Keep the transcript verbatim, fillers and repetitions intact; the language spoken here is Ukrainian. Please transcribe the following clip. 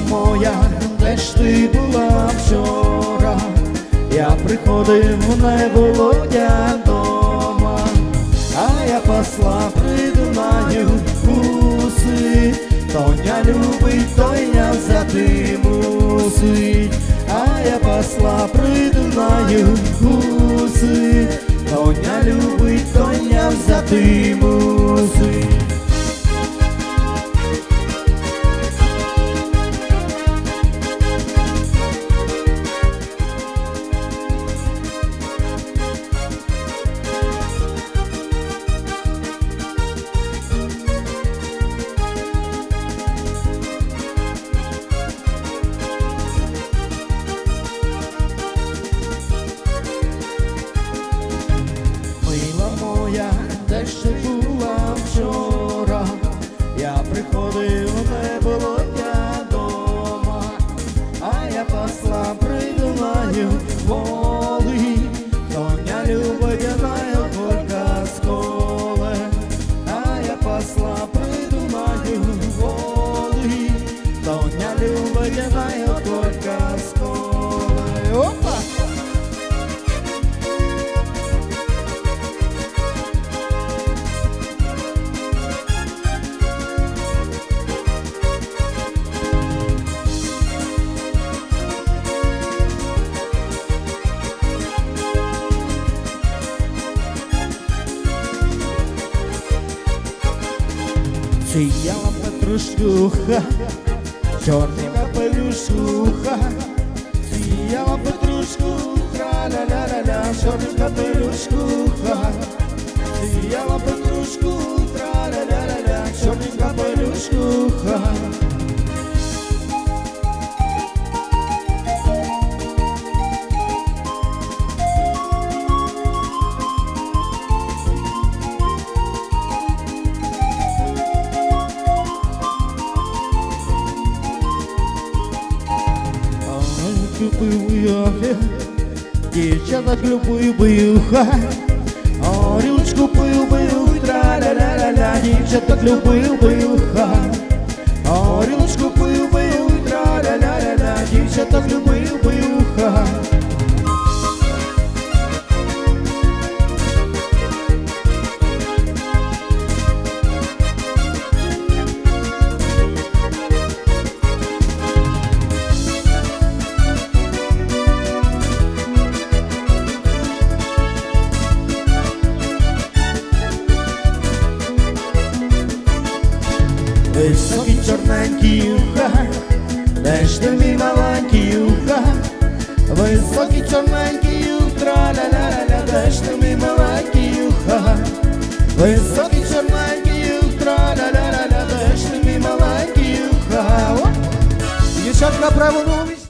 моя, де ж ти була вчора? Я приходив, не було дня дома, а я посла при Дунаю гуси. Тоня любить, Тоня взяти мусить, а я посла при Дунаю гуси. Тоня любить, Тоня взяти мусить. Де ж ти була вчора? Я приходив, не було дня дома, а я посла при Дунаю воли. Тоня любить, знає только сколе, а я посла при Дунаю воли. Тоня любить, знає только сколе. Опа! Сияла Петрушкуха, чорний капелюшуха. Сияла Петрушкуха, ля-ля-ля-ля, чорний капелюшкуха. Сияла Петрушкуха, ля-ля-ля-ля, чорний капелюшкуха. Дівчата любив-бивха, горючку пив-бив, тра-ля-ля-ля-ля. Дівчата любив-бивха, горючку пив-бив, тра-ля-ля-ля-ля. Дівчата любив-бивха. Високий чорненький уха, де ж ти мій маленький уха? Високий чорненький ух, тра-ля-ля-ля, де ж ти мій маленький уха?